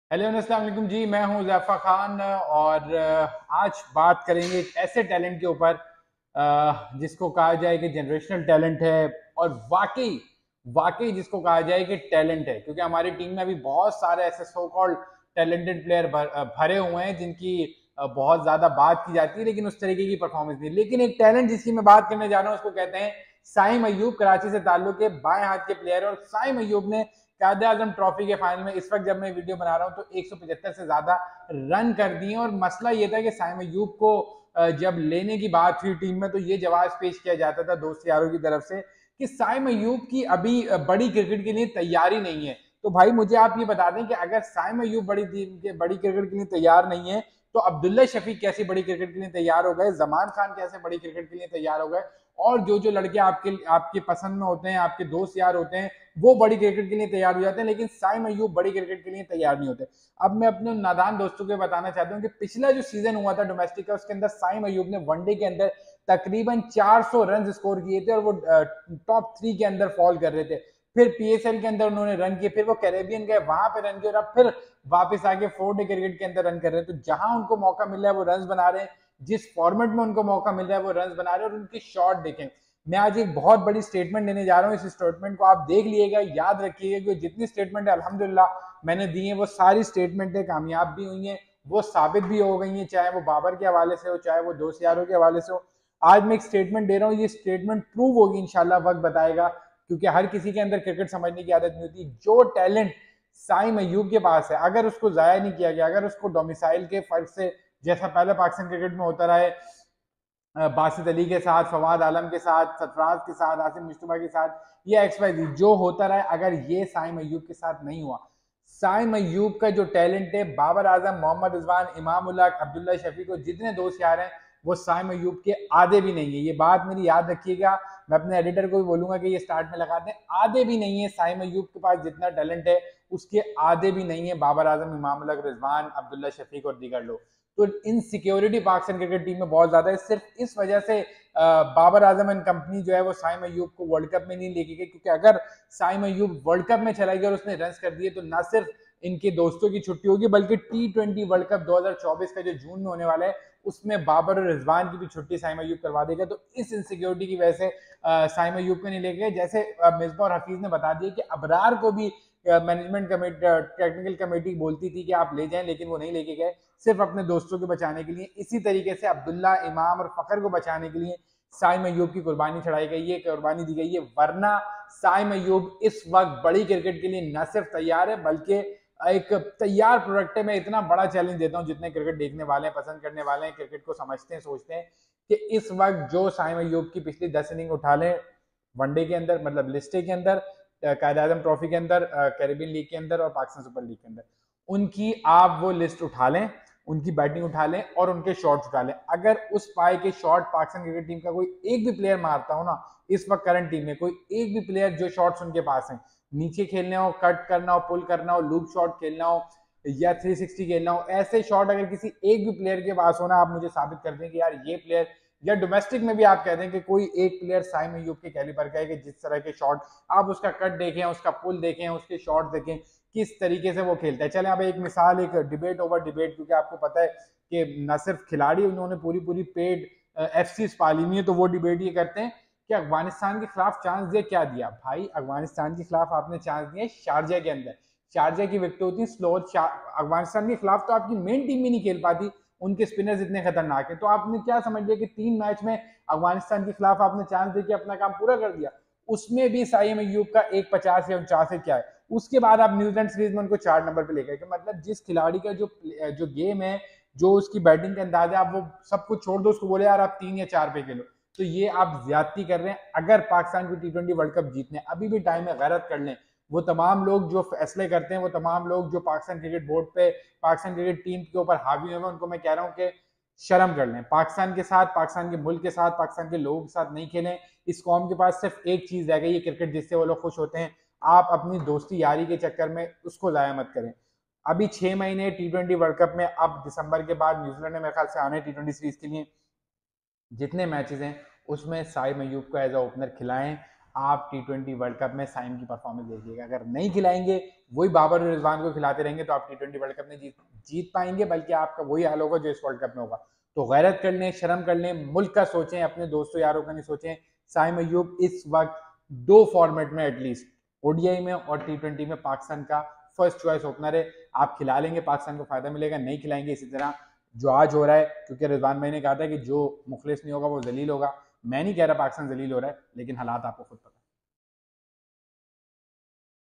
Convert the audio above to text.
Hello अस्सलाम वालेकुम जी। मैं हूं ज़ैफ़ा खान और आज बात करेंगे एक ऐसे टैलेंट के ऊपर जिसको कहा जाए कि जनरेशनल टैलेंट है और वाकई वाकई जिसको कहा जाए कि टैलेंट है, क्योंकि हमारी टीम में अभी बहुत सारे ऐसे सो कॉल्ड टैलेंटेड प्लेयर भरे हुए हैं जिनकी बहुत ज़्यादा बात की जाती है लेकिन उस तरीके की परफॉर्मेंस नहीं। लेकिन एक टैलेंट जिसकी मैं बात करने जा रहा हूँ उसको कहते हैं साइम अय्यूब। कराची से ताल्लुक है, बाएं हाथ के प्लेयर। और साइम अय्यूब ने कायदे आजम ट्रॉफी के फाइनल में इस वक्त जब मैं वीडियो बना रहा हूं तो 175 से ज्यादा रन कर दिए। और मसला ये था कि साइम अय्यूब को जब लेने की बात हुई टीम में तो ये जवाब पेश किया जाता था दोस्त यारों की तरफ से कि साइम अय्यूब की अभी बड़ी क्रिकेट के लिए तैयारी नहीं है। तो भाई मुझे आप ये बता दें कि अगर साइम अय्यूब बड़ी क्रिकेट के लिए तैयार नहीं है तो अब्दुल्ला शफीक कैसी बड़ी क्रिकेट के लिए तैयार हो गए, जमान खान कैसे बड़ी क्रिकेट के लिए तैयार हो गए, और जो जो लड़के आपके आपके पसंद में होते हैं, आपके दोस्त यार होते हैं, वो बड़ी क्रिकेट के लिए तैयार हो जाते हैं, लेकिन साइम अय्यूब बड़ी क्रिकेट के लिए तैयार नहीं होते। अब मैं अपने नादान दोस्तों को बताना चाहता हूँ कि पिछला जो सीजन हुआ था डोमेस्टिक का, उसके अंदर साइम अय्यूब ने वनडे के अंदर तकरीबन 400 रन स्कोर किए थे और वो टॉप 3 के अंदर फॉल कर रहे थे। फिर पीएसएल के अंदर उन्होंने रन किए, फिर वो कैरेबियन गए, वहां पे रन किए, और अब फिर वापस आके 4 डे क्रिकेट के अंदर रन कर रहे हैं। तो जहां उनको मौका मिल रहा है वो रन बना रहे हैं, जिस फॉर्मेट में उनको मौका मिल रहा है वो रन बना रहे हैं। और उनकी शॉट देखें, मैं आज एक बहुत बड़ी स्टेटमेंट देने जा रहा हूँ। इस स्टेटमेंट को आप देख लीजिएगा, याद रखिएगा कि जितनी स्टेटमेंट है अल्हम्दुलिल्लाह मैंने दी है वो सारी स्टेटमेंटें कामयाब भी हुई हैं, वो साबित भी हो गई हैं, चाहे वो बाबर के हवाले से हो, चाहे वो दोस्त यारों के हवाले से हो। आज मैं एक स्टेटमेंट दे रहा हूँ, ये स्टेटमेंट प्रूव होगी इंशाल्लाह, वक्त बताएगा, क्योंकि हर किसी के अंदर क्रिकेट समझने की आदत नहीं होती। जो टैलेंट साइम अय्यूब के पास है, अगर उसको जाया नहीं किया गया, अगर उसको डोमिसाइल के फर्क से, जैसा पहले पाकिस्तान क्रिकेट में होता रहा है बासित अली के साथ, फवाद आलम के साथ, सरफराज के साथ, आसिम मुश्तबा के साथ, या एक्सवाइजी जो होता रहा है, अगर ये साइम अय्यूब के साथ नहीं हुआ, साइम अय्यूब का जो टैलेंट है, बाबर आजम, मोहम्मद रिजवान, इमाम उल हक, अब्दुल्ला शफीक और जितने दोस्त यार हैं, वो साइम अय्यूब के आधे भी नहीं है। ये बात मेरी याद रखिएगा, मैं अपने एडिटर को भी बोलूंगा कि ये स्टार्ट में लगा दें, आधे भी नहीं है साइम अय्यूब के पास जितना टैलेंट है, उसके आधे भी नहीं है बाबर आजम, इमाम उल हक, रिजवान, अब्दुल्ला शफीक और दीगर लोग। तो इनसिक्योरिटी पाकिस्तान क्रिकेट टीम में बहुत ज्यादा है। सिर्फ इस वजह से बाबर आजम एंड कंपनी जो है वो साइम अय्यूब को वर्ल्ड कप में नहीं लेके गई, क्योंकि अगर साइम अय्यूब वर्ल्ड कप में चला गया और उसने रन कर दिए तो न सिर्फ इनके दोस्तों की छुट्टी होगी, बल्कि T20 वर्ल्ड कप 2024 का जो जून में होने वाला है उसमें बाबर और रिजवान की भी छुट्टी साइम अय्यूब करवा देगा। तो इस इनसिक्योरिटी की वजह से साइम अय्यूब को नहीं लेके गए। जैसे मिसबा और हफीज ने बता दिया कि अबरार को भी मैनेजमेंट कमेटी, टेक्निकल कमेटी बोलती थी कि आप ले जाएं, लेकिन वो नहीं लेके गए, सिर्फ अपने दोस्तों को बचाने के लिए। इसी तरीके से अब्दुल्ला, इमाम और फखर को बचाने के लिए साइम अय्यूब की कुर्बानी चढ़ाई गई है, कुर्बानी दी गई है। वरना साइम अय्यूब इस वक्त बड़ी क्रिकेट के लिए न सिर्फ तैयार है बल्कि एक तैयार प्रोडक्ट है। मैं इतना बड़ा चैलेंज देता हूं, जितने क्रिकेट देखने वाले हैं, पसंद करने वाले हैं, क्रिकेट को समझते हैं, सोचते हैं कि इस वक्त जो साइम अय्यूब की पिछली 10 इनिंग उठा लें वनडे के अंदर, मतलब लिस्टे के अंदर, कायद आजम ट्रॉफी के अंदर, कैरेबियन लीग के अंदर और पाकिस्तान सुपर लीग के अंदर, उनकी आप वो लिस्ट उठा लें, उनकी बैटिंग उठा लें और उनके शॉट्स उठा लें। अगर उस पाए के शॉट पाकिस्तान क्रिकेट टीम का कोई एक भी प्लेयर मारता हो ना, इस वक्त करंट टीम में कोई एक भी प्लेयर जो शॉट्स उनके पास हैं, नीचे खेलने हो, कट करना हो, पुल करना हो, लूप शॉट खेलना हो या 360 खेलना हो, ऐसे शॉट अगर किसी एक भी प्लेयर के पास हो ना, आप मुझे साबित कर दें कि यार ये प्लेयर, या डोमेस्टिक में भी आप कह दें कि कोई एक प्लेयर साइम अय्यूब के कैलिबर का है कि जिस तरह के शॉट आप उसका कट देखें, उसका पुल देखें, उसके शॉट देखें, किस तरीके से वो खेलता है। चले अब एक मिसाल, एक डिबेट ओवर डिबेट, क्योंकि आपको पता है कि न सिर्फ खिलाड़ी, उन्होंने पूरी पूरी पेड FC पाली हुई है, तो वो डिबेट ये करते हैं कि अफगानिस्तान के खिलाफ चांस दिया, क्या दिया भाई? अफगानिस्तान के खिलाफ आपने चांस दिया शारजा के अंदर, शारजा की विकेट होती स्लो। अफगानिस्तान के खिलाफ तो आपकी मेन टीम भी नहीं खेल पाती, उनके स्पिनर्स इतने खतरनाक है। तो आपने क्या समझ लिया कि 3 मैच में अफगानिस्तान के खिलाफ आपने चांस देके अपना काम पूरा कर दिया? उसमें भी साइम अय्यूब का 150 या 49 है क्या है। उसके बाद आप न्यूजीलैंड सीरीज में उनको 4 नंबर पे लेकर, मतलब जिस खिलाड़ी का जो गेम है, जो उसकी बैटिंग का अंदाज है, आप वो सब कुछ छोड़ दो, उसको बोले यार आप 3 या 4 पे खेलो, तो ये आप ज्यादती कर रहे हैं। अगर पाकिस्तान को T20 वर्ल्ड कप जीतने अभी भी टाइम है, गैरत कर लें। वो तमाम लोग जो फैसले करते हैं, वो तमाम लोग जो पाकिस्तान क्रिकेट बोर्ड पे, पाकिस्तान क्रिकेट टीम के ऊपर हावी हुए, उनको मैं कह रहा हूँ कि शर्म कर लें। पाकिस्तान के साथ, पाकिस्तान के मुल्क के साथ, पाकिस्तान के लोगों के साथ नहीं खेलें। इस कौम के पास सिर्फ एक चीज रह गई है, क्रिकेट, जिससे वो लोग खुश होते हैं। आप अपनी दोस्ती यारी के चक्कर में उसको जाया मत करें। अभी 6 महीने T20 वर्ल्ड कप में, अब दिसंबर के बाद न्यूजीलैंड ने मेरे ख्याल से आने T20 सीरीज के लिए, जितने मैचेस हैं उसमें साइम अय्यूब को एज अ ओपनर खिलाएं। आप T20 वर्ल्ड कप में साइम की परफॉर्मेंस देखिएगा। अगर नहीं खिलाएंगे, वही बाबर और रिजवान को खिलाते रहेंगे, तो आप T20 वर्ल्ड कप में जीत पाएंगे, बल्कि आपका वही हाल होगा जो इस वर्ल्ड कप में होगा। तो गैरत कर लें, शर्म कर लें, मुल्क का सोचें, अपने दोस्तों यारों का नहीं सोचें। साइम अयूब इस वक्त 2 फॉर्मेट में एटलीस्ट, ओडीआई में और T20 में पाकिस्तान का फर्स्ट चॉइस ओपनर है। आप खिला लेंगे, पाकिस्तान को फायदा मिलेगा, नहीं खिलाएंगे इसी तरह जो आज हो रहा है, क्योंकि रिजवान भाई ने कहा था कि जो मुखलिस नहीं होगा वो जलील होगा। मैं नहीं कह रहा पाकिस्तान जलील हो रहा है, लेकिन हालात आपको खुद पता